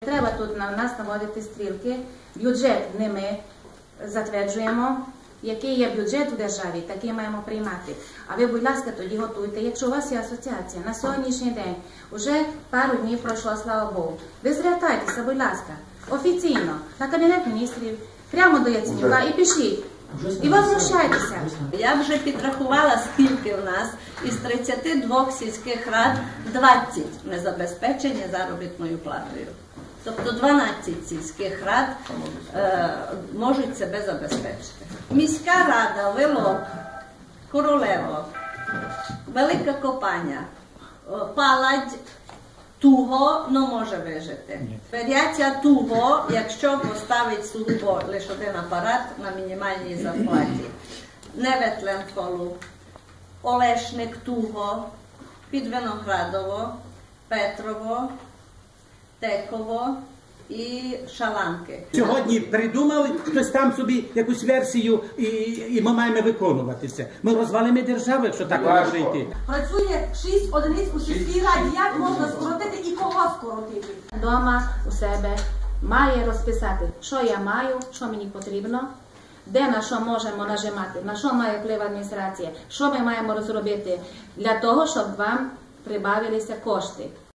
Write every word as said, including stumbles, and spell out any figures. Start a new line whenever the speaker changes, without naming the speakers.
Треба тут на нас наводити стрілки. Бюджет не ми затверджуємо. Який є бюджет в державі, такий маємо приймати. А ви, будь ласка, тоді готуйте. Якщо у вас є асоціація, на сьогоднішній день, вже пару днів пройшло, слава Богу. Ви звертайтеся, будь ласка, офіційно, на Кабінет міністрів, прямо до Яценюка і пишіть. І возмущайтеся.
Я вже підрахувала, скільки в нас із тридцяти двох сільських рад двадцять не забезпечені заробітною платою. Тобто дванадцять сільських рад е, можуть себе забезпечити. Міська рада, Вилок, Королево, Велика Копаня, Паладь туго, но може вижити. Беряться туго, якщо поставить сугубо лише один апарат на мінімальній зарплаті. Неветленфолу, Олешник туго, Підвиноградово, Петрово, Теково і Шаланки.
Сьогодні придумали хтось там собі якусь версію і, і ми маємо виконувати це. Ми розвалимо державу, якщо так може йти.
Працює шість одиниць у сільській раді. Як можна скоротити і кого скоротити?
Дома у себе має розписати, що я маю, що мені потрібно, де на що можемо нажимати, на що має вплив адміністрація, що ми маємо розробити для того, щоб вам прибавилися кошти.